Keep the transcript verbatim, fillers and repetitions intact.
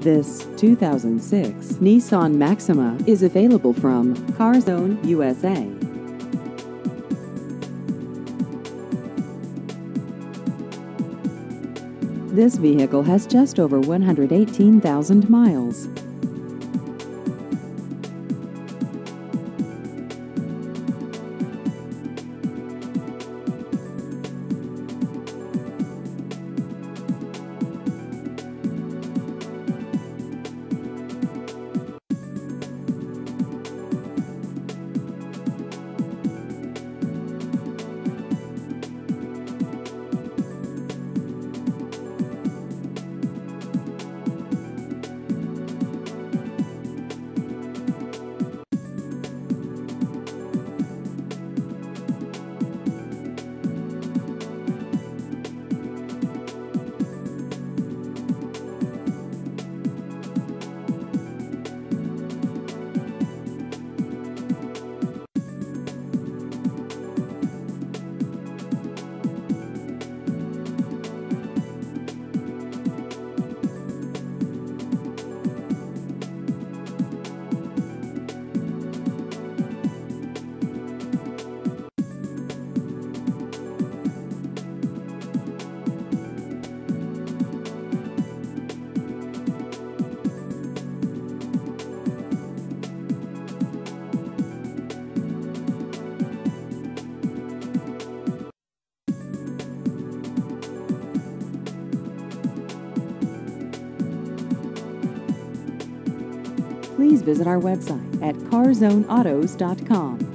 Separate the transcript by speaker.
Speaker 1: This two thousand six Nissan Maxima is available from CarZone U S A. This vehicle has just over one hundred eighteen thousand miles. Please visit our website at car zone autos dot com.